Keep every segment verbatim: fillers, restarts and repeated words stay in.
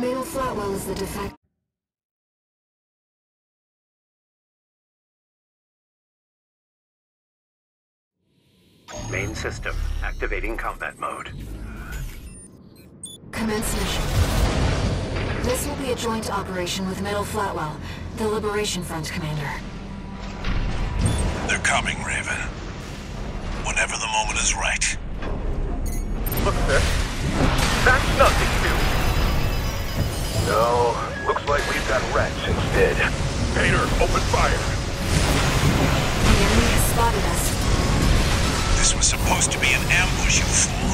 Middle Flatwell is the defect. Main system, activating combat mode. Commence mission. This will be a joint operation with Middle Flatwell, the Liberation Front commander. They're coming, Raven. Whenever the moment is right. Look, sir. That's nothing new. No, looks like we've got rats instead. Pater, open fire! The enemy has spotted us. This was supposed to be an ambush, you fool.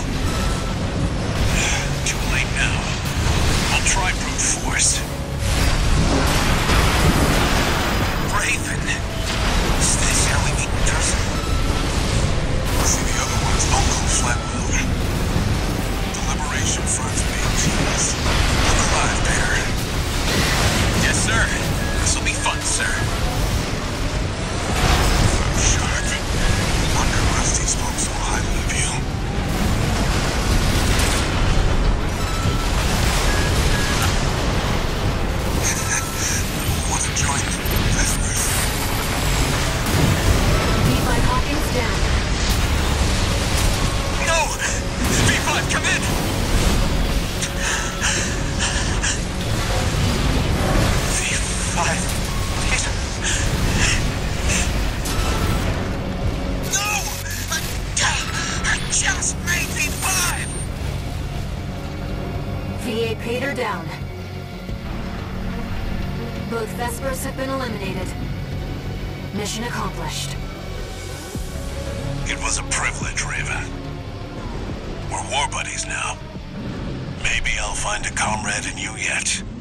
Too late now. I'll try brute force. Raven! Is this how we meet in person? See, the other one's Uncle Flatwell. The Liberation Front's being teased. Look alive, Pater. Yes, sir. This'll be fun, sir. I'm shocked. Wonder Rusty spoke so highly of you. Want to join Vespers? V five Hawkins down. No! V five, come in! V five... Peter... No! I, I just made V five! V eight Pater down. Both Vespers have been eliminated. Mission accomplished. It was a privilege, Raven. We're war buddies now. Maybe I'll find a comrade in you yet.